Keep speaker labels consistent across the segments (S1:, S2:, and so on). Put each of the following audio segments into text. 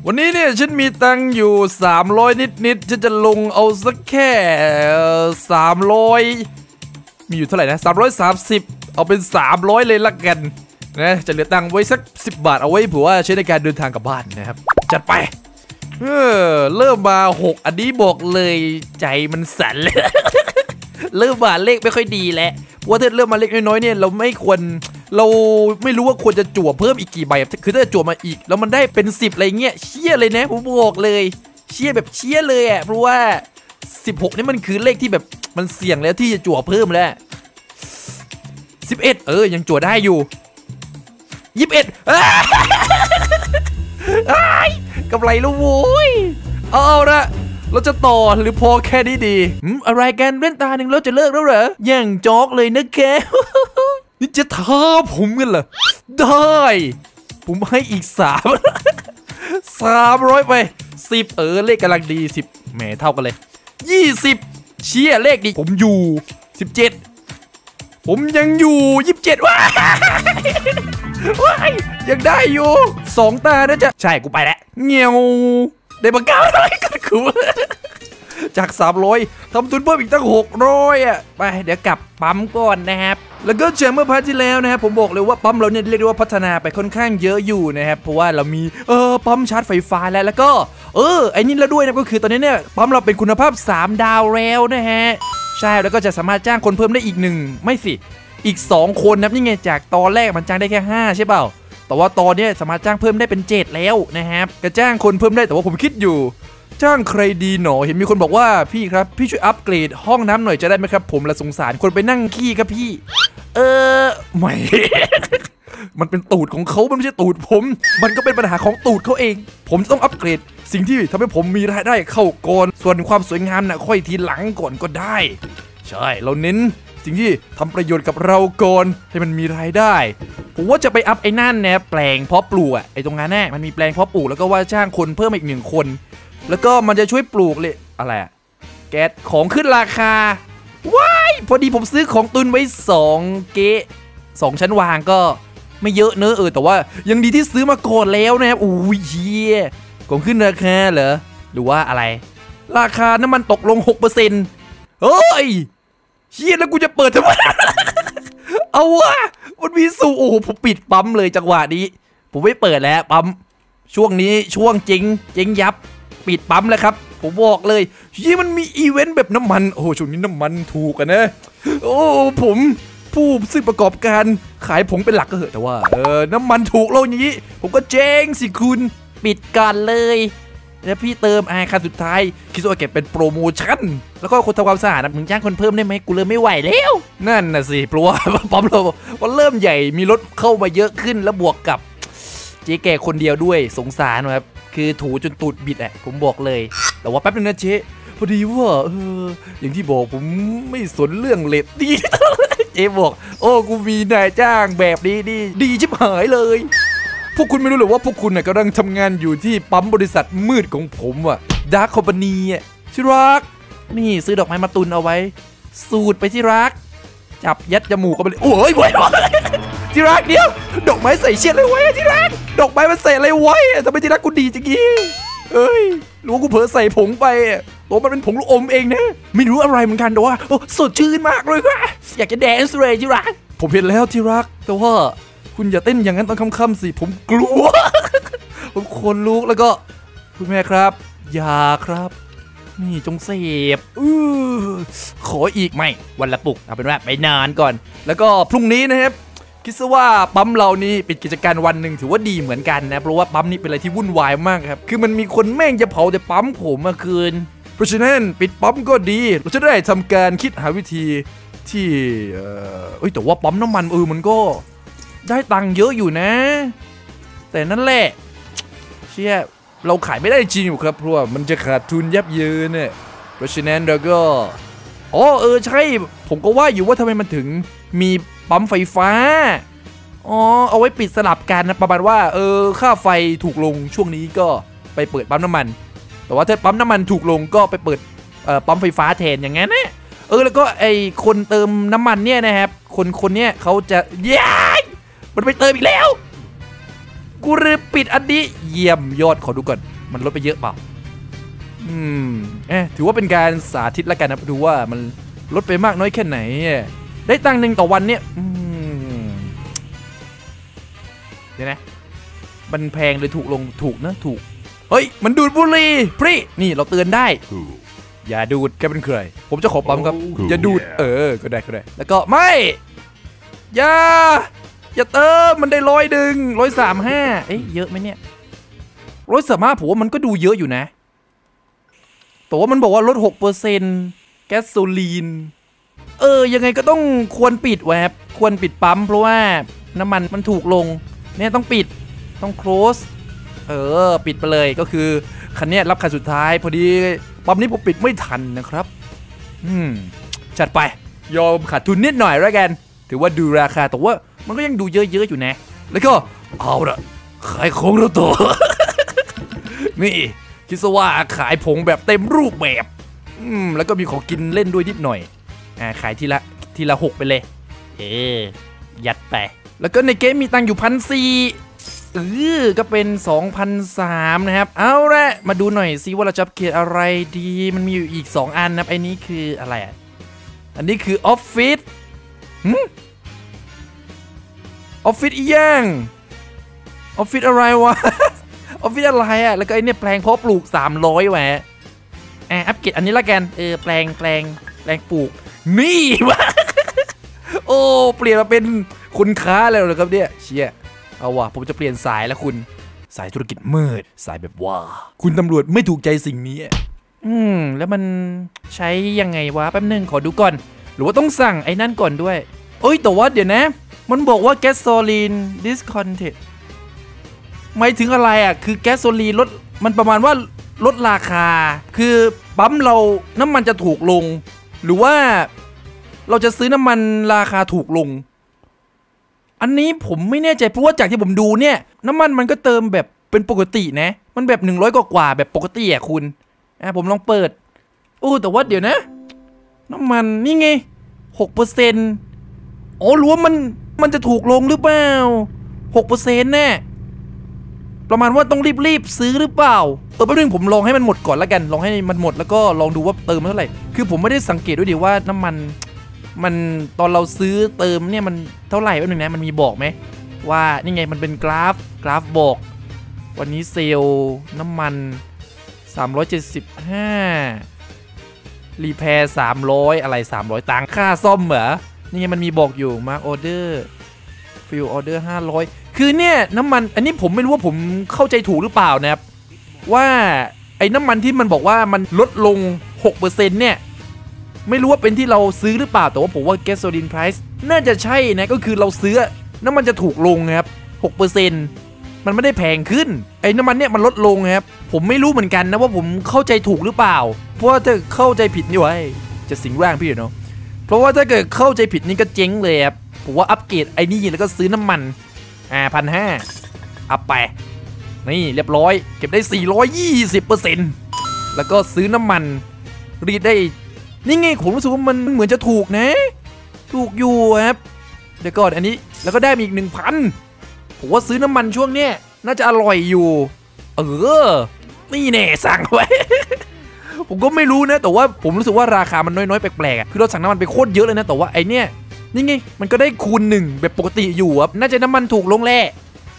S1: วันนี้เนี่ยฉันมีตังค์อยู่300นิดฉันจะลงเอาสักแค่300มีอยู่เท่าไหร่นะ330เอาเป็น300เลยละกันนะจะเหลือตังค์ไว้สัก10 บาทเอาไว้เผื่อว่าใช้ในการเดินทางกลับบ้านนะครับจัดไปเริ่มมา6อันนี้บอกเลยใจมันสั่นเลย เริ่มมาเลขไม่ค่อยดีแล้วเพราะว่าถ้าเริ่มมาเลขน้อยๆเนี่ยเราไม่รู้ว่าควรจะจั่วเพิ่มอีกกี่ใบคือถ้าจั่วมาอีกแล้วมันได้เป็น10อะไรเงี้ยเชี่ยเลยนะผมบอกเลยเชี่ยแบบเชี่ยเลยอ่ะเพราะว่า16นี่มันคือเลขที่แบบมันเสี่ยงแล้วที่จะจั่วเพิ่มแล้ว11ยังจั่วได้อยู่21กำไรแล้วโว้ยเอาละเราจะต่อหรือพอแค่นี้ดีอะไรกันเล่นตาหนึ่งแล้วจะเลิกแล้วเหรออย่างจ๊อกเลยนะแก นี่จะท้าผมกันเหรอได้ผมให้อีก300ไป10เลขกำลังดี10แหมเท่ากันเลย20เชี่ยเลขดีผมอยู่17ผมยังอยู่27ว้ายยังได้อยู่2 ตานะจ๊ะใช่กูไปแล้วเงี้ยวได้มา900กันกูจาก300ทำทุนเพิ่มอีกตั้ง600อ่ะไปเดี๋ยวกลับปั๊มก่อนนะครับแล้วก็เมื่อพาร์ทที่แล้วนะครับผมบอกเลยว่าปั๊มเราเนี่ยเรียกได้ว่าพัฒนาไปค่อนข้างเยอะอยู่นะครับเพราะว่าเรามีปั๊มชาร์จไฟฟ้าแล้วก็ไอ้นี่แล้วด้วยนะก็คือตอนนี้เนี่ยปั๊มเราเป็นคุณภาพ3 ดาวแล้วนะฮะใช่แล้วก็จะสามารถจ้างคนเพิ่มได้อีก1ไม่สิอีก2 คนนะนี่ไงจากตอนแรกมันจ้างได้แค่5ใช่เปล่าแต่ว่าตอนนี้สามารถจ้างเพิ่มได้เป็น7แล้วนะครับก็จ้างคนเพิ่มได้แต่ว่าผมคิดอยู่จ้างใครดีหนอเห็นมีคนบอกว่าพี่ครับพี่ช่วยอัปเกรดห้องน้ำหน่อยจะได้ไหมครับผมละสงสารคนไปนั่งขี้ครับพี่ไม่ มันเป็นตูดของเขามันไม่ใช่ตูดผมมันก็เป็นปัญหาของตูดเขาเองผมจะต้องอัปเกรดสิ่งที่ทำให้ผมมีรายได้เข้าก่อนส่วนความสวยงามน่ะค่อยทีหลังก่อนก็ได้ใช่เราเน้นสิ่งที่ทำประโยชน์กับเราก่อนให้มันมีรายได้ผมว่าจะไปอัพไอ้นั่นนะแปลงเพาะปลูกไอ้ตรงนั้นแน่มันมีแปลงเพาะปลูกแล้วก็ว่าจ้างคนเพิ่มอีก1 คนแล้วก็มันจะช่วยปลูกเลยอะไรแก๊สของขึ้นราคาว้ายพอดีผมซื้อของตุนไว้2 เก๊ะ2 ชั้นวางก็ไม่เยอะเนอะแต่ว่ายังดีที่ซื้อมาก่อนแล้วนะครับอู้ยเฮียของขึ้นราคาเหรอหรือว่าอะไรราคาน้ำมันตกลง 6%เฮ้ยเฮียแล้วกูจะเปิดทำไม เอาวะมันมีสูโอ้โหผมปิดปั๊มเลยจังหวะนี้ผมไม่เปิดแล้วปั๊มช่วงนี้ช่วงเจ๊งยับปิดปั๊มแล้วครับผมบอกเลยยี่มันมีอีเวนต์แบบน้ำมันโอ้ช่วงนี้น้ำมันถูกกันนะโอ้ผมผู้ซื้อประกอบการขายผงเป็นหลักก็เหอะแต่ว่าน้ำมันถูกลงอย่างนี้ผมก็เจ๊งสิคุณปิดกันเลยแล้วพี่เติมคันสุดท้ายคิดว่าเก็บเป็นโปรโมชั่นแล้วก็คนทำความสะอาดมึงจ้างคนเพิ่มได้ไหมกูเลยไม่ไหวแล้วนั่นน่ะสิเพราะว่าปั๊มเราเริ่มใหญ่มีรถเข้ามาเยอะขึ้นแล้วบวกกับเจ๊แก่คนเดียวด้วยสงสารครับคือถูจนตูดบิดผมบอกเลยแต่ว่าแป๊บนึงนะเจ๊พอดีว่าอย่างที่บอกผมไม่สนเรื่องเลทดีเจ๊บอกโอ้กูมีนายจ้างแบบนี้ดีชิบหายเลยพวกคุณไม่รู้หรือว่าพวกคุณกำลังทำงานอยู่ที่ปั๊มบริษัทมืดของผมดาร์คคอมพานีที่รักนี่ซื้อดอกไม้มาตุนเอาไว้สูดไปที่รักจับยัดจมูกกันไปเลยโอ้ยไว้ที่รักเดี๋ยวดอกไม้ใส่เชือกเลยไว้ที่รักดอกไม้มันใส่อะไรไว้ทำไมที่รักกูดีจังงี้รู้ว่ากูเผลอใส่ผงไปตัวมันเป็นผงลูกอมเองนะไม่รู้อะไรเหมือนกันแต่ว่าสดชื่นมากเลยว่ะอยากจะแดนซ์เลยที่รักผมเห็นแล้วที่รักแต่ว่าคุณอย่าเต้นอย่างนั้นตอนค่ำๆสิผมกลัว ผมขนลุกแล้วก็คุณแม่ครับอย่าครับนี่จงเสพขออีกไม่วันละปุกเอาเป็นว่าไปนานก่อนแล้วก็พรุ่งนี้นะครับคิดซะว่าปั๊มเรานี่ปิดกิจการวันหนึ่งถือว่าดีเหมือนกันนะเพราะว่าปั๊มนี้เป็นอะไรที่วุ่นวายมากครับคือมันมีคนแม่งจะเผาแต่ปั๊มผมเมื่อคืนเพราะฉะนั้นปิดปั๊มก็ดีเราจะได้ทำการคิดหาวิธีที่แต่ว่าปั๊มน้ำมันมันก็ได้ตังค์เยอะอยู่นะแต่นั่นแหละเชี่ยเราขายไม่ได้จริงอยู่ครับเพราะว่ามันจะขาดทุนยับเยินเนี่ยเพราะฉะนั้นเราก็ใช่ผมก็ว่าอยู่ว่าทำไมมันถึงมีปั๊มไฟฟ้าเอาไว้ปิดสลับกันนะประมาณว่าค่าไฟถูกลงช่วงนี้ก็ไปเปิดปั๊มน้ำมันแต่ว่าถ้าปั๊มน้ำมันถูกลงก็ไปเปิดปั๊มไฟฟ้าแทนอย่างงั้นนะแล้วก็ไอคนเติมน้ำมันเนี่ยนะครับคนเนี่ยเขาจะมันไปเติมอีกแล้วกูลืมปิดอันนี้เยี่ยมยอดขอดูก่อนมันลดไปเยอะเปล่าถือว่าเป็นการสาธิตแล้วกันนะดูว่ามันลดไปมากน้อยแค่ไหนได้ตังค์หนึ่งต่อวันเนี่ยเดี๋ยวนะมันแพงเลยถูกลงถูกนะถูกเฮ้ยมันดูดบุหรี่พี่นี่เราเตือนได้อย่าดูดแกเป็นใครผมจะขอปั๊มครับอย่าดูดก็ได้แล้วก็ไม่อย่าเติมมันได้135เอ๊ะเยอะไหมเนี่ย135ผมว่ามันก็ดูเยอะอยู่นะแต่ว่ามันบอกว่าลด 6% แก๊สโซลีนยังไงก็ต้องควรปิดครับควรปิดปั๊มเพราะว่าน้ำมันมันถูกลงเนี่ยต้องปิดต้อง close ปิดไปเลยก็คือคันนี้รับคันสุดท้ายพอดีปั๊มนี้ผมปิดไม่ทันนะครับจัดไปยอมขาดทุนนิดหน่อยแล้วกันถือว่าดูราคาแต่ว่ามันก็ยังดูเยอะๆอยู่นะแล้วก็เอาละขายของเราต่อ นี่คิดซะว่าขายผงแบบเต็มรูปแบบแล้วก็มีของกินเล่นด้วยนิดหน่อยขายทีละ6ไปเลยยัดไปแล้วก็ในเกมมีตังค์อยู่1,400ก็เป็น 2,300 นะครับเอาละมาดูหน่อยซิว่าเราจะเกียร์อะไรดีมันมีอยู่อีก2อันนะไอ้นี้คืออะไรอันนี้คือออฟฟิศออฟฟิศอีย่างออฟฟิศอะไรวะ ออฟฟิศอะไรแล้วก็ไอ้เนี่ยแปลงเพาะปลูก300แหวะอัปเกรดอันนี้ละกันแปลงปลูกนี่วะ โอ้เปลี่ยนมาเป็นคุณค้าแล้วเหรอครับเนี่ยเชี่ยเอาว่ะผมจะเปลี่ยนสายแล้วคุณสายธุรกิจมืดสายแบบว่าคุณตำรวจไม่ถูกใจสิ่งนี้แล้วมันใช้ยังไงวะแป๊บนึงขอดูก่อนหรือว่าต้องสั่งไอ้นั่นก่อนด้วยแต่ว่าเดี๋ยวนะมันบอกว่าแก๊สโซลีน discontent หมายถึงอะไรคือแก๊สโซลีนลดมันประมาณว่าลดราคาคือปั๊มเราน้ำมันจะถูกลงหรือว่าเราจะซื้อน้ำมันราคาถูกลงอันนี้ผมไม่แน่ใจเพราะว่าจากที่ผมดูเนี่ยน้ำมันมันก็เติมแบบเป็นปกตินะมันแบบ100กว่าแบบปกติคุณผมลองเปิดแต่ว่าเดี๋ยวนะน้ำมันนี่ไง 6%หรือว่ามันจะถูกลงหรือเปล่า 6% แน่ประมาณว่าต้องรีบซื้อหรือเปล่าแป๊บนึงผมลองให้มันหมดก่อนแล้วกันลองให้มันหมดแล้วก็ลองดูว่าเติมเท่าไหร่คือผมไม่ได้สังเกตด้วยดิว่าน้ำมันตอนเราซื้อเติมเนี่ยมันเท่าไหร่แป๊บนึงนะมันมีบอกไหมว่านี่ไงมันเป็นกราฟบอกวันนี้เซลล์น้ำมัน375รีแพร์300อะไร300ตังค่าซ่อมเหรอนี่ไงมันมีบอกอยู่มาร์คออเดอร์ฟิลออเดอร์500คือเนี่ยน้ำมันอันนี้ผมไม่รู้ว่าผมเข้าใจถูกหรือเปล่านะครับว่าไอ้น้ำมันที่มันบอกว่ามันลดลง 6% เนี่ยไม่รู้ว่าเป็นที่เราซื้อหรือเปล่าแต่ว่าผมว่า gasoline price น่าจะใช่นะก็คือเราซื้อน้ำมันจะถูกลงครับ 6% มันไม่ได้แพงขึ้นไอ้น้ำมันเนี่ยมันลดลงครับผมไม่รู้เหมือนกันนะว่าผมเข้าใจถูกหรือเปล่าเพราะว่าถ้าเข้าใจผิดนี่ไว้จะสิงร่างพี่เนาะเพราะว่าถ้าเกิดเข้าใจผิดนี่ก็เจ๊งเลยครับผมว่าอัปเกรดไอ้นี่แล้วก็ซื้อน้ำมัน1,500อัพไปนี่เรียบร้อยเก็บได้ 420% แล้วก็ซื้อน้ำมันรีดได้นี่ไงผมรู้สึกว่ามันเหมือนจะถูกนะถูกอยู่ครับเดี๋ยวก่อนอันนี้แล้วก็ได้มีอีก 1,000 ผมว่าซื้อน้ำมันช่วงเนี้ยน่าจะอร่อยอยู่นี่แน่สั่งไว้ ผมก็ไม่รู้นะแต่ว่าผมรู้สึกว่าราคามันน้อยๆแปลกๆคือเราสั่งน้ำมันไปโคตรเยอะเลยนะแต่ว่าไอเนี้ยนี่ไงมันก็ได้คูณ1แบบปกติอยู่ครับน่าจะน้ำมันถูกลงแหละ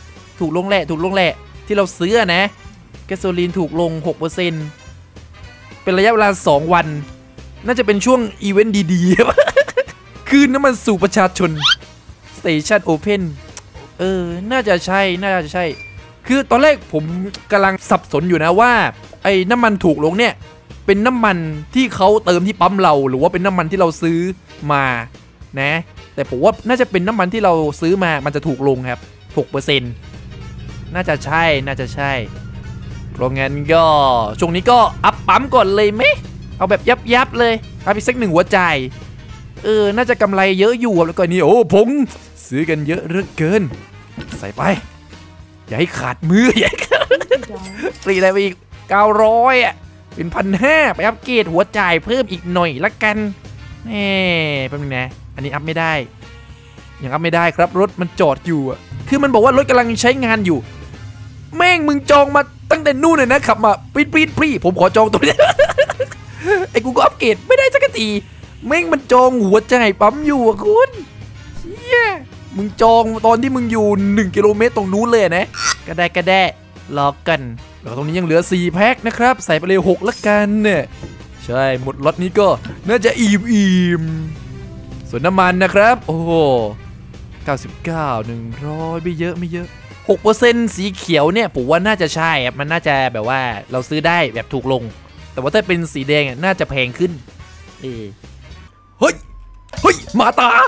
S1: ที่เราซื้อนะแก๊สโซลีนถูกลง 6% เป็นระยะเวลา2วันน่าจะเป็นช่วงอีเวนต์ดีๆ คืนน้ำมันสู่ประชาชน Station Open น่าจะใช่คือตอนแรกผมกำลังสับสนอยู่นะว่าไอ้น้ำมันถูกลงเนี่ยเป็นน้ำมันที่เขาเติมที่ปั๊มเราหรือว่าเป็นน้ำมันที่เราซื้อมานะแต่ผมว่าน่าจะเป็นน้ำมันที่เราซื้อมามันจะถูกลงครับ 6% น่าจะใช่เพราะงั้นก็ช่วงนี้ก็อัพปั๊มก่อนเลยไหมเอาแบบยับเลยเอาไปสัก1หัวใจน่าจะกำไรเยอะอยู่แล้วก็นี่ผมซื้อกันเยอะเหลือเกินใส่ไปอย่าให้ขาดมืออย่าฟรีอะไรไปอีก900เป็น 1,500 ไปอัพเกรดหัวจ่ายเพิ่มอีกหน่อยละกันแป๊บนึงนะอันนี้อัพไม่ได้ยังอัพไม่ได้ครับรถมันจอดอยู่คือมันบอกว่ารถกำลังใช้งานอยู่แม่งมึงจองมาตั้งแต่นู่นเลยนะขับมาปีดพี่ผมขอจองตัวนี้ ไอ้กูก็อัปเกรดไม่ได้สักทีแม่งมันจองหัวใจปั๊มอยู่อะคุณเย้มึงจองตอนที่มึงอยู่1 กิโลเมตรตรงนู้นเลยนะก็ได้รอกันแล้วตรงนี้ยังเหลือ4แพ็คนะครับใส่ไปเลย6ละกันเนี่ยใช่หมดล็อตนี้ก็น่าจะอิ่มส่วนน้ำมันนะครับโอ้โห99 100ไม่เยอะ6% สีเขียวเนี่ยผมว่าน่าจะใช่ครับมันน่าจะแบบว่าเราซื้อได้แบบถูกลงแต่ว่าถ้าเป็นสีแดงน่าจะแพงขึ้นเฮ้ยหมาตา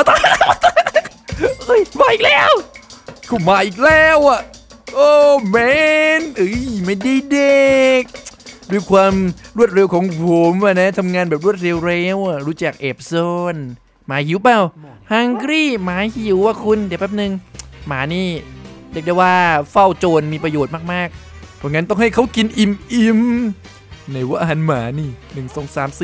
S1: เฮ้ยมาอีกแล้วกูมาอีกแล้วอ่ะโอ้แมนไม่ได้เด็กด้วยความรวดเร็วของผมอะนะทำงานแบบรวดเร็วอ่ะรู้จักเอฟโซนหมาหิวเปล่าฮังกี้หมาหิวว่ะคุณเดี๋ยวแป๊บนึงหมานี่เรียกได้ว่าเฝ้าโจรมีประโยชน์มากๆเพราะงั้นต้องให้เขากินอิ่มในว่าอาหารหมานี่1 2 3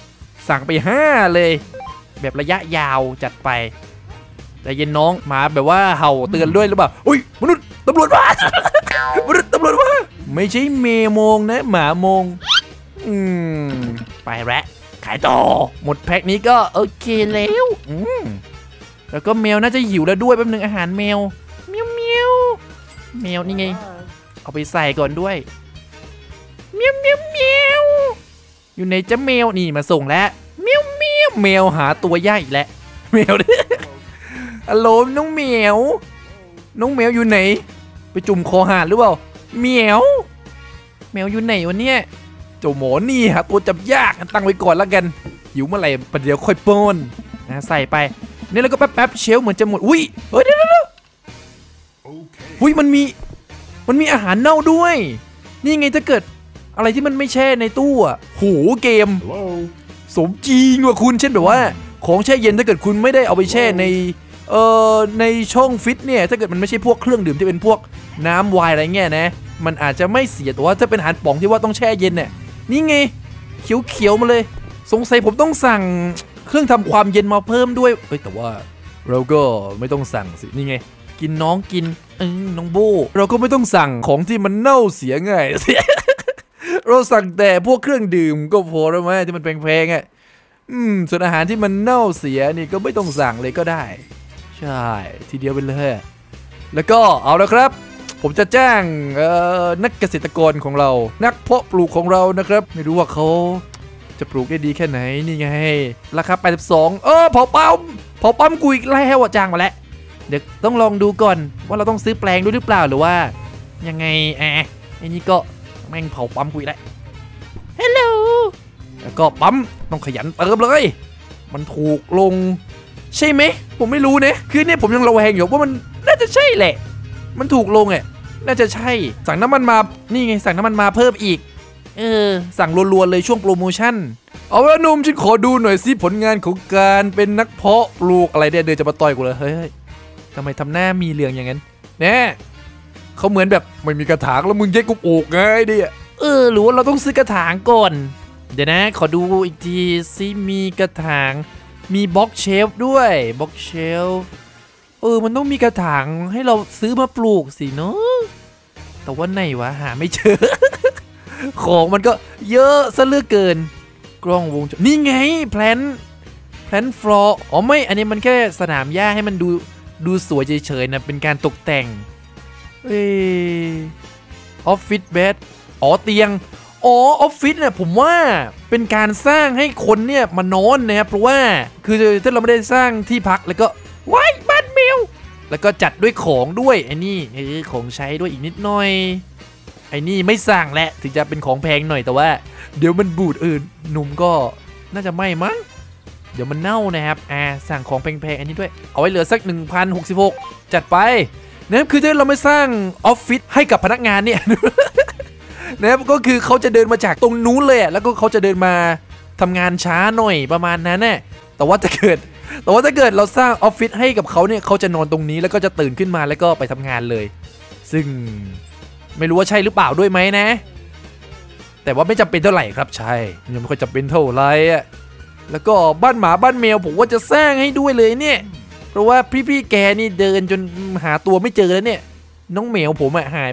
S1: 4สั่งไป5เลยแบบระยะยาวจัดไปแต่เย็นน้องหมาแบบว่าเห่าเตือนด้วยหรือเปล่าอุ้ยมนุษย์ตำรวจมา มนุษย์ตำรวจมาไม่ใช่เมย์โมงนะหมาโมงไปแล้วขายต่อหมดแพ็คนี้ก็โอเคแล้วแล้วก็แมวน่าจะหิวแล้วด้วยแป๊บนึงอาหารแมวเมียวแมวนี่ไงเอาไปใส่ก่อนด้วยเมียวอยู่ในจ้าแมวนี่มาส่งแล้วเมียวแมวหาตัวใหญ่แล้วแมวฮัลโหลน้องแมวอยู่ไหนไปจุ่มคอหาดหรือเปล่าแมวอยู่ไหนวะเนี่ยเจ้าหมอนี่หาตัวจับยากตั้งไว้ก่อนแล้วกันหิวเมื่อไหร่ประเดี๋ยวค่อยป้อนใส่ไปนี่แล้วก็แป๊บเชลเหมือนจะหมดอุ้ยเฮ้ยเดี๋ยวอุ้ยมันมีอาหารเน่าด้วยนี่ไงถ้าเกิดอะไรที่มันไม่แช่ในตู้อ่ะโหเกมสมจริงว่ะคุณเช่นแบบว่าของแช่เย็นถ้าเกิดคุณไม่ได้เอาไปแช่ในช่องฟิตเนี่ยถ้าเกิดมันไม่ใช่พวกเครื่องดื่มที่เป็นพวกน้ำไวน์อะไรเงี้ยนะมันอาจจะไม่เสียแต่ว่าถ้าเป็นอาหารป่องที่ว่าต้องแช่เย็นเนี่ยนี่ไงเขียวมาเลยสงสัยผมต้องสั่งเครื่องทำความเย็นมาเพิ่มด้วยแต่ว่าเราก็ไม่ต้องสั่งสินี่ไงกินน้องโบเราก็ไม่ต้องสั่งของที่มันเน่าเสียง่ายเราสั่งแต่พวกเครื่องดื่มก็พอแล้วไหมที่มันแพงๆอ่ะส่วนอาหารที่มันเน่าเสียนี่ก็ไม่ต้องสั่งเลยก็ได้ใช่ทีเดียวไปเลยแล้วก็เอาละครับผมจะจ้างนักเกษตรกรของเรานักเพาะปลูกของเรานะครับไม่รู้ว่าเขาจะปลูกได้ดีแค่ไหนนี่ไงราคา82เผาปั๊มกูอีกแล้วจ้างมาแล้วเดี๋ยวต้องลองดูก่อนว่าเราต้องซื้อแปลงด้วยหรือเปล่าหรือว่ายังไงไอ้นี่ก็แม่งเผาปั๊มกูอีกแล้วฮัลโหลแล้วก็ปั๊มต้องขยันเติมเลยมันถูกลงใช่ไหมผมไม่รู้นะคือเนี่ยผมยังระแวงอยู่ว่ามันน่าจะใช่แหละมันถูกลงน่าจะใช่สั่งน้ำมันมานี่ไงสั่งน้ำมันมาเพิ่มอีกสั่งรัวๆเลยช่วงโปรโมชั่นเอาละนุ่มฉันขอดูหน่อยสิผลงานของการเป็นนักเพาะปลูกอะไรเดี๋ยวจะมาต่อยกูเลยเฮ้ยทำไมทำหน้ามีเรื่องอย่างนั้นแน่เขาเหมือนแบบไม่มีกระถางแล้วมึงแยกกูปลูกไงดิหรือว่าเราต้องซื้อกระถางก่อนเดี๋ยวนะขอดูอีกทีซิมีกระถางมีบ็อกเชลฟ์ด้วยบ็อกเชลฟ์มันต้องมีกระถางให้เราซื้อมาปลูกสิเนาะแต่ว่าไหนวะหาไม่เจอ ของมันก็เยอะซะเหลือเกินกล้องวงจรนี่ไงแพลนฟลอร์ไม่อันนี้มันแค่สนามหญ้าให้มันดูสวยเฉยๆนะเป็นการตกแต่งออฟฟิศเบดเตียงออฟฟิศเนี่ยผมว่าเป็นการสร้างให้คนเนี่ยมานอนนะครับเพราะว่าคือถ้าเราไม่ได้สร้างที่พักแล้วก็ว้ายบ้านแมวแล้วก็จัดด้วยของด้วยไอ้นี่ของใช้ด้วยอีกนิดหน่อยไอ้นี่ไม่สั่งแหละถึงจะเป็นของแพงหน่อยแต่ว่าเดี๋ยวมันบูดหนุ่มก็น่าจะไม่มั้งเดี๋ยวมันเน่านะครับสั่งของแพงๆอันนี้ด้วยเอาไว้เหลือสัก 1,066 จัดไปนะครับคือถ้าเราไม่สร้างออฟฟิศให้กับพนักงานเนี่ย นะครับก็คือเขาจะเดินมาจากตรงนู้นเลยแล้วก็เขาจะเดินมาทำงานช้าหน่อยประมาณนั้นแน่แต่ว่าถ้าเกิดเราสร้างออฟฟิศให้กับเขาเนี่ยเขาจะนอนตรงนี้แล้วก็จะตื่นขึ้นมาแล้วก็ไปทำงานเลยซึ่งไม่รู้ว่าใช่หรือเปล่าด้วยไหมนะแต่ว่าไม่จำเป็นเท่าไหร่ครับใช่ยังไม่ค่อยจำเป็นเท่าไหร่แล้วก็บ้านหมาบ้านแมวผมว่าจะสร้างให้ด้วยเลยเนี่ยเพราะว่าพี่แกนี่เดินจนหาตัวไม่เจอแล้วเนี่ยน้องแมวผมหายไปแล้ว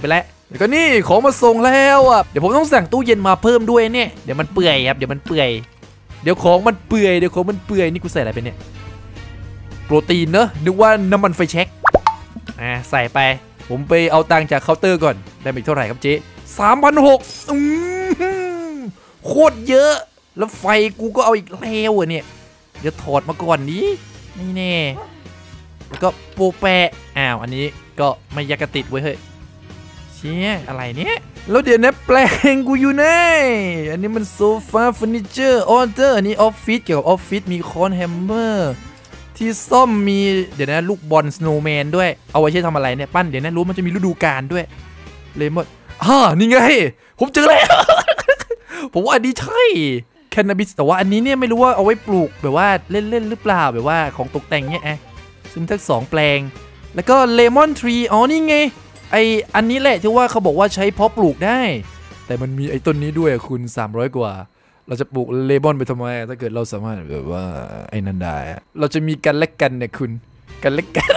S1: แล้วก็นี่ของมาส่งแล้วอ่ะเดี๋ยวผมต้องสั่งตู้เย็นมาเพิ่มด้วยเนี่ยเดี๋ยวมันเปื่อยครับเดี๋ยวมันเปื่อยเดี๋ยวของมันเปื่อยนี่กูใส่อะไรไปเนี่ยโปรตีนเนอะนึกว่าน้ำมันไฟแช็กใส่ไปผมไปเอาตังค์จากเคาน์เตอร์ก่อนได้อีกเท่าไหร่ครับเจ๊3,600โคตรเยอะแล้วไฟกูก็เอาอีกแล้วอ่ะเนี่ยเดี๋ยวถอดมาก่อนนี้นี่แน่แล้วก็โปแปะอันนี้ก็ไม่ยักกระติดไว้เฮ้ยเชี่ยอะไรเนี่ยแล้วเดี๋ยวนะแปลงกูอยู่ไหนอันนี้มันโซฟาเฟอร์นิเจอร์ออเดอร์อันนี้ออฟฟิศเกี่ยวกับออฟฟิศมีค้อนแฮมเมอร์ที่ซ่อมมีเดี๋ยวนะลูกบอลสโนว์แมนด้วยเอาไว้ใช้ทำอะไรเนี่ยปั้นเดี๋ยวนะรู้มันจะมีฤดูกาลด้วยเลยหมดนี่ไงผมเจอแล้ว ผมว่าอันนี้ใช่แคนาบิสแต่ว่าอันนี้เนี่ยไม่รู้ว่าเอาไว้ปลูกแบบว่าเล่นๆหรือเปล่าแบบว่าของตกแต่งเนี่ยซึ่งทั้ง2แปลงแล้วก็เลมอนทรีนี่ไงอันนี้แหละที่ว่าเขาบอกว่าใช้เพาะปลูกได้แต่มันมีไอ้ต้นนี้ด้วยคุณ300กว่าเราจะปลูกเลมอนไปทำไมถ้าเกิดเราสามารถแบบว่าไอ้นันได้เราจะมีกันและกันเนี่ยคุณกันและกัน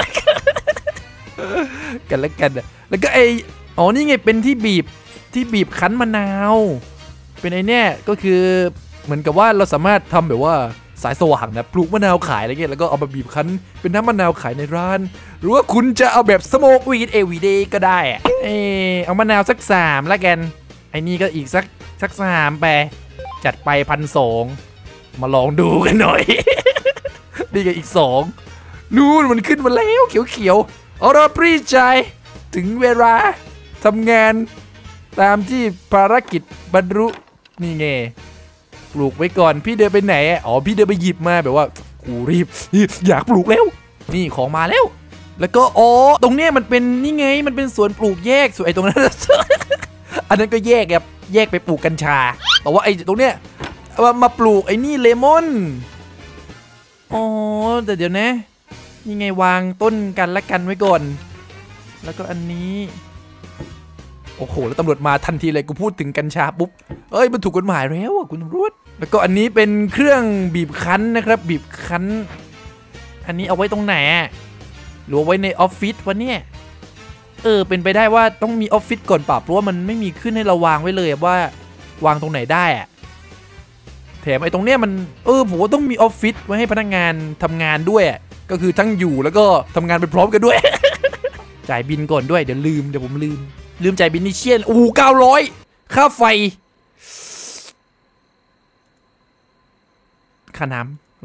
S1: กันและกันแล้วก็นี่ไงเป็นที่บีบคั้นมะนาวเป็นไอ้เนี่ยก็คือเหมือนกับว่าเราสามารถทำแบบว่าสายสว่างนะปลูกมะนาวขายอะไรเงี้ยแล้วก็เอามาบีบคั้นเป็นน้ำมะนาวขายในร้านหรือว่าคุณจะเอาแบบสโมกวีดเอวีเดย์ก็ได้เอามะนาวสัก3แล้วกันไอ้นี่ก็อีกสัก3ไปจัดไป1,200มาลองดูกันหน่อยนี่ก็อีก2นู่นมันขึ้นมาแล้วเขียวเอาเราปรีใจถึงเวลาทำงานตามที่ภารกิจบรรลุนี่ไงปลูกไว้ก่อนพี่เดินไปไหนพี่เดินไปหยิบมาแบบว่ากูรีบอยากปลูกแล้วนี่ของมาแล้วแล้วก็ตรงเนี้ยมันเป็นนี่ไงมันเป็นสวนปลูกแยกส่วนไอ้ตรงนั้น อันนั้นก็แยกครับแยกไปปลูกกัญชาแต่ว่าไอ้ตรงเนี้ยมาปลูกไอ้นี่เลมอนแต่เดี๋ยวนะนี่ไงวางต้นกันและกันไว้ก่อนแล้วก็อันนี้โอ้โหแล้วตำรวจมาทันทีเลยกูพูดถึงกัญชาปุ๊บมันถูกกฎหมายแล้วคุณตำรวจแล้วก็อันนี้เป็นเครื่องบีบคั้นนะครับบีบคั้นอันนี้เอาไว้ตรงไหนหรือไว้ในออฟฟิศวะเนี่ยเป็นไปได้ว่าต้องมีออฟฟิศก่อนเปล่าเพราะว่ามันไม่มีขึ้นให้เราวางไว้เลยว่าวางตรงไหนได้แถมไอ้ตรงเนี้ยมันผมว่าต้องมีออฟฟิศไว้ให้พนักงานทำงานด้วยก็คือทั้งอยู่แล้วก็ทำงานไปพร้อมกันด้วย จ่ายบินก่อนด้วยเดี๋ยวผมลืมจ่ายบินนิเชียน900ค่าไฟค่าน้ำ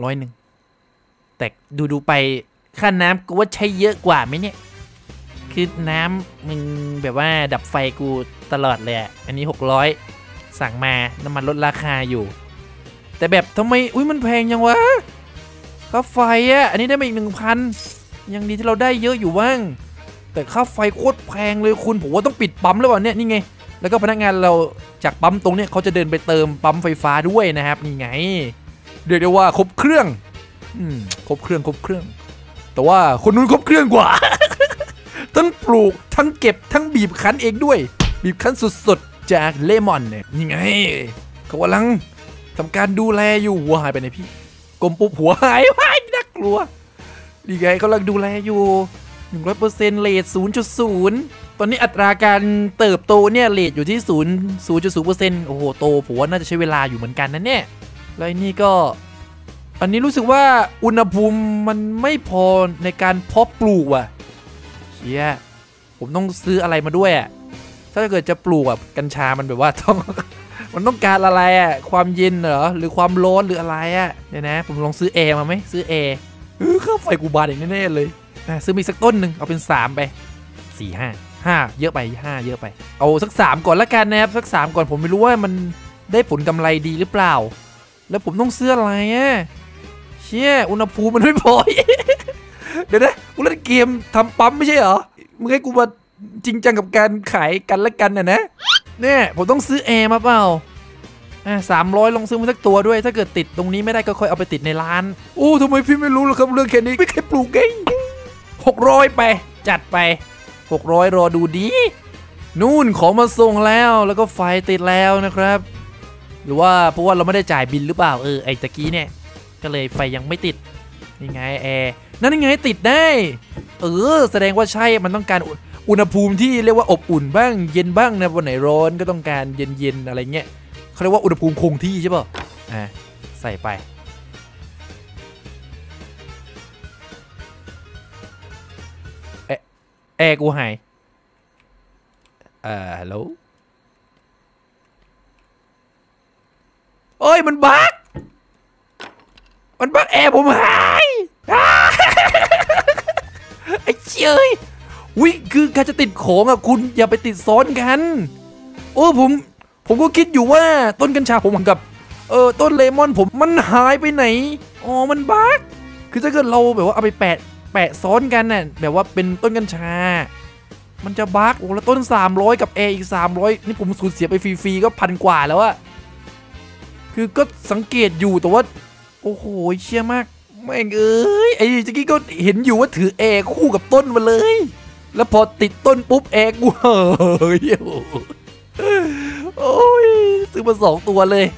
S1: 100แต่ดูไปค่าน้ำกูว่าใช้เยอะกว่าไหมเนี่ยคือน้ำมึงแบบว่าดับไฟกูตลอดเลยอันนี้600สั่งมาน้ำมันลดราคาอยู่แต่แบบทำไมมันแพงยังวะค่าไฟอันนี้ได้มาอีก 1,000ยังดีที่เราได้เยอะอยู่บ้างแต่ค่าไฟโคตรแพงเลยคุณผมว่าต้องปิดปั๊มแล้วเนี่ยนี่ไงแล้วก็พนักงานเราจากปั๊มตรงเนี้ยเขาจะเดินไปเติมปั๊มไฟฟ้าด้วยนะครับนี่ไงเรียกได้ว่าครบเครื่องครบเครื่องแต่ว่าคนนู้นครบเครื่องกว่า ทั้งปลูกทั้งเก็บทั้งบีบคั้นเองด้วยบีบคั้นสดๆจากเลมอนเนี่ยนี่ไงเขากำลังทำการดูแลอยู่หัวหายไปไหนพี่กลมปุ๊บหัวหายน่ากลัวนี่ไงเขากำลังดูแลอยู่100%เรท 0.0 ตอนนี้อัตราการเติบโตเนี่ยเรทอยู่ที่ 0.0% โอ้โหโตผมว่าน่าจะใช้เวลาอยู่เหมือนกันนะเนี่ยแล้วนี่ก็อันนี้รู้สึกว่าอุณหภูมิมันไม่พอในการเพาะปลูกเชี่ยผมต้องซื้ออะไรมาด้วยถ้าเกิดจะปลูกกัญชามันแบบว่ามันต้องการอะไรความเย็นเหรอหรือความร้อนหรืออะไรเดี๋ยวนะผมลองซื้อแอร์มาไหมซื้อแอร์ค่าไฟกูบาดอย่างแน่ๆเลยซื้อมีสักต้นหนึ่งเอาเป็น3ไป4 5เยอะไป5เยอะไปเอาสัก3ก่อนละกันนะครับสัก3ก่อนผมไม่รู้ว่ามันได้ผลกำไรดีหรือเปล่าแล้วผมต้องซื้ออะไรเชี่ยอุณหภูมิมันไม่พอ เดี๋ยวนะกูเล่นเกมทำปั๊มไม่ใช่เหรอมึงให้กูมาจริงจังกับการขายกันละกันนะเนี่ยผมต้องซื้อแอร์มาเปล่า300ลองซื้อมาสักตัวด้วยถ้าเกิดติดตรงนี้ไม่ได้ก็ค่อยเอาไปติดในร้านทำไมพี่ไม่รู้ล่ะครับเรื่องแค่นี้ไม่เคยปลูกไง600ไปจัดไป600รอดูดีนู่นของมาส่งแล้วก็ไฟติดแล้วนะครับหรือว่าเพราะว่าเราไม่ได้จ่ายบินหรือเปล่าไอ้ตะกี้เนี่ยก็เลยไฟยังไม่ติดนี่ไงแอร์นั่นไงติดได้แสดงว่าใช่มันต้องการอุณหภูมิที่เรียกว่าอบอุ่นบ้างเย็นบ้างนะวันไหนร้อนก็ต้องการเย็นๆอะไรเงี้ยเขาเรียกว่าอุณหภูมิคงที่ใช่ป่ะใส่ไปแอร์กูหายฮัลโหลเอ้ยมันบั๊กแอร์ผมหายไอ้เจ้ยวิคือการจะติดของอ่ะคุณอย่าไปติดซ้อนกันโอ้ผมก็คิดอยู่ว่าต้นกัญชาผมกับต้นเลมอนผมมันหายไปไหนอ๋อมันบั๊กคือถ้าเกิดเราแบบว่าเอาไปแปะซ้อนกันน่ะแบบว่าเป็นต้นกัญชามันจะบั๊กโอ้แล้วต้น300กับแอร์อีก300นี่ผมสูญเสียไปฟรีๆก็1,000 กว่าแล้วอะคือก็สังเกตอยู่แต่ว่าโอ้โหเชี่ยมากแม่งเอ้ยไอ้เจ๊กี้ก็เห็นอยู่ว่าถือแอร์คู่กับต้นมาเลยแล้วพอติดต้นปุ๊บแอร์กูเฮ้ยโอ้ยซื้อมา2 ตัวเลย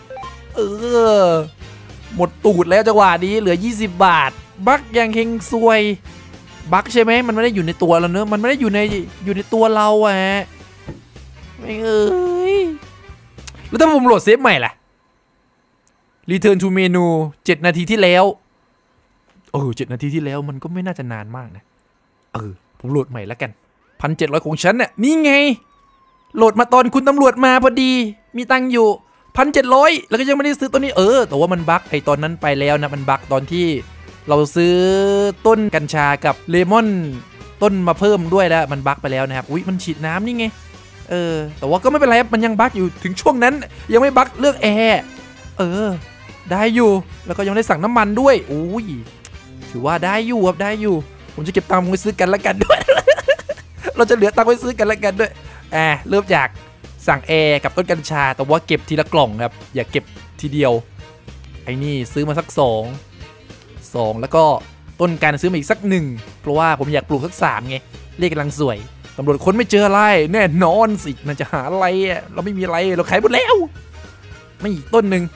S1: หมดตูดแล้วจังหวะนี้เหลือ20 บาทบั๊กยังเฮงซวยบั๊กใช่ไหมมันไม่ได้อยู่ในตัวเราเนอะมันไม่ได้อยู่ในตัวเราอะไม่เอ้ยแล้วถ้าผมโหลดเซฟใหม่ล่ะ Return to menu 7 นาทีที่แล้ว7 นาทีที่แล้วมันก็ไม่น่าจะนานมากนะผมโหลดใหม่แล้วกัน1,700ของฉันน่ะนี่ไงโหลดมาตอนคุณตำรวจมาพอดีมีตังค์อยู่1,700แล้วก็ยังไม่ได้ซื้อตัวนี้แต่ว่ามันบั๊กไอตอนนั้นไปแล้วนะมันบั๊กตอนที่เราซื้อต้นกัญชากับเลมอนต้นมาเพิ่มด้วยแล้วมันบั๊กไปแล้วนะครับอุ๊ยมันฉีดน้ำนี่ไงแต่ว่าก็ไม่เป็นไรมันยังบั๊กอยู่ถึงช่วงนั้นยังไม่บั๊กเลือกแอร์ได้อยู่แล้วก็ยังได้สั่งน้ำมันด้วยอุ้ยถือว่าได้อยู่ครับได้อยู่ผมจะเก็บตังค์ไว้ซื้อกันแล้วกันด้วย เราจะเหลือตังค์ไว้ซื้อกันแล้วกันด้วยเริ่มจากสั่งแอร์กับต้นกัญชาแต่ว่าเก็บทีละกล่องครับอย่าเก็บทีเดียวไอ้นี่ซื้อมาสัก2แล้วก็ต้นการซื้อมาอีกสัก1เพราะว่าผมอยากปลูกสัก3ไงเลขกำลังสวยตำรวจคนไม่เจออะไรแน่นอนสิน่าจะหาอะไรเราไม่มีอะไรเราขายหมดแล้วไม่อีกต้นหนึ่ง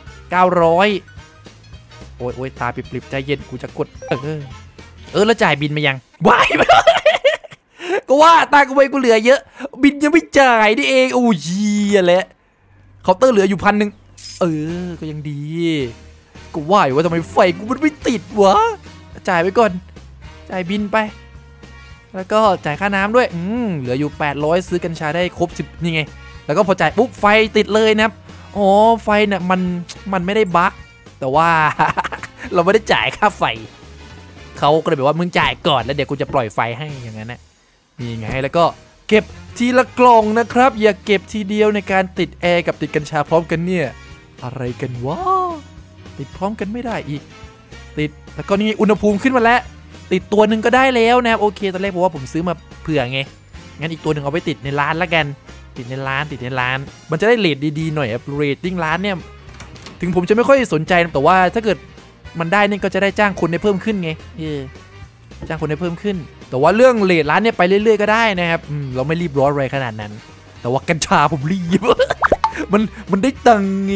S1: 900โอ้ยตาปริบๆใจเย็นกูจะกดแล้วจ่ายบินมายังวายไปก็ว่าตากูไปกูเหลือเยอะบินยังไม่จ่ายนี่เองโอ้ยแหละเคาน์เตอร์เหลืออยู่1,000ก็ยังดีก็ว่าอยู่ว่าทำไมไฟกูมันไม่ติดวะจ่ายไปก่อนจ่ายบินไปแล้วก็จ่ายค่าน้ำด้วยเหลืออยู่800ซื้อกัญชาได้ครบ10นี่ไงแล้วก็พอจ่ายปุ๊บไฟติดเลยนะครับอ๋อไฟเนี่ยมันไม่ได้บั๊กแต่ว่า เราไม่ได้จ่ายค่าไฟเขาก็เลยแบบว่ามึงจ่ายก่อนแล้วเดี๋ยวกูจะปล่อยไฟให้อย่างนั้นนะนี่ไงแล้วก็เก็บทีละกล่องนะครับอย่าเก็บทีเดียวในการติดแอร์กับติดกัญชาพร้อมกันเนี่ยอะไรกันวะติดพร้อมกันไม่ได้อีกติดแล้วก็นี่อุณหภูมิขึ้นมาแล้วติดตัวหนึ่งก็ได้แล้วนะครับโอเคตอนแรกผมว่าผมซื้อมาเผื่อไงงั้นอีกตัวหนึ่งเอาไปติดในร้านละกันติดในร้านมันจะได้เรทดีๆหน่อยครับเรตติ้งร้านเนี่ยถึงผมจะไม่ค่อยสนใจแต่ว่าถ้าเกิดมันได้นี่ก็จะได้จ้างคนได้เพิ่มขึ้นไงจ้างคนได้เพิ่มขึ้นแต่ว่าเรื่องเรทร้านเนี่ยไปเรื่อยๆก็ได้นะครับเราไม่รีบร้อนอะไรขนาดนั้นแต่ว่ากัญชาผมรีบ มันได้ตังค์ไง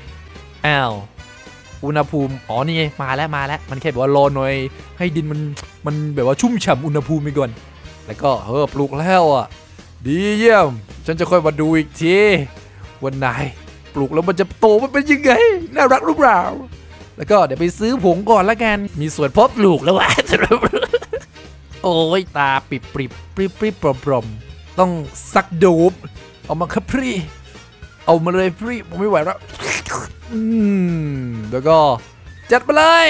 S1: อุณหภูมินี่ไงมาแล้วมันแค่แบบว่ารอหน่อยให้ดินมันแบบว่าชุ่มฉ่ำอุณหภูมิไปก่อนแล้วก็ปลูกแล้วดีเยี่ยมฉันจะค่อยมาดูอีกทีวันไหนปลูกแล้วมันจะโตมันเป็นยังไงน่ารักหรือเปล่าแล้วก็เดี๋ยวไปซื้อผงก่อนละกันมีส่วนเพาะปลูกแล้ววะ โอ้ยตาปิบปรมต้องซักโดบเอามาครับพี่เอามาเลยพี่ผมไม่ไหวแล้วแล้วก็จัดไปเลย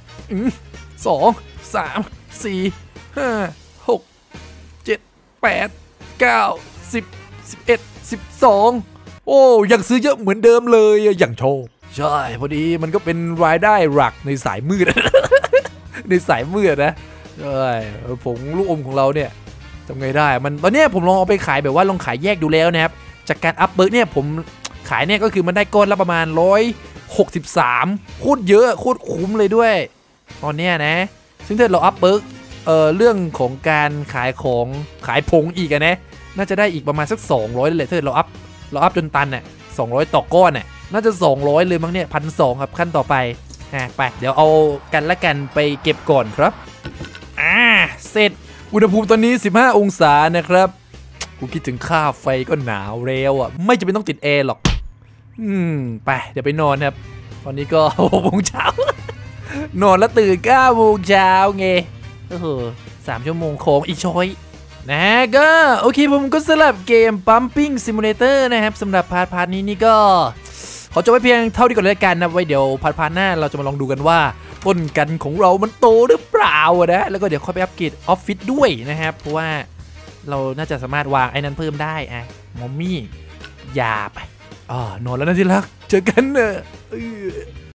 S1: 2 3 4 5 6 7 8 9 10 11 12โอ้ยังซื้อเยอะเหมือนเดิมเลยอย่างโชคใช่พอดีมันก็เป็นรายได้หลักในสายมืด ในสายมืดนะใช่ผงลูกอมของเราเนี่ยทำไงได้มันตอนนี้ผมลองเอาไปขายแบบว่าลองขายแยกดูแล้วนะครับจากการอัพเบิร์กเนี่ยผมขายเนี่ยก็คือมันได้ก้อนละประมาณ163โคตรเยอะโคตรคุ้มเลยด้วยตอนเนี้ยนะซึ่งถ้าเราอัพเบิร์กเรื่องของการขายผงอีกนะน่าจะได้อีกประมาณสัก200เลยถ้าเราอัพจนตันน่ะ200ต่อก้อนน่ะน่าจะ200เลยมั้งเนี่ย1,200ครับขั้นต่อไปไปเดี๋ยวเอากันละกันไปเก็บก่อนครับเสร็จอุณหภูมิตอนนี้15 องศานะครับกูคิดถึงค่าไฟก็หนาวแล้วอ่ะไม่จำเป็นต้องติดแอร์หรอกไปเดี๋ยวไปนอนครับตอนนี้ก็6 โมงเช้านอนแล้วตื่น9 โมงเช้าไง3 ชั่วโมงของอีกช้อยนะก็โอเคผมก็สลับเกม Pumping Simulator นะครับสำหรับพาร์ทนี้นี่ก็ขอจบไว้เพียงเท่าที่ก่อนเลยกันนะไว้เดี๋ยวพาร์ทหน้าเราจะมาลองดูกันว่าต้นกันของเรามันโตหรือเปล่านะแล้วก็เดี๋ยวค่อยไปอัปเกรดออฟฟิศด้วยนะครับเพราะว่าเราน่าจะสามารถวางไอ้นั้นเพิ่มได้มอมมี่อย่าไปนอนแล้วนะที่รักเจอกันเนอะ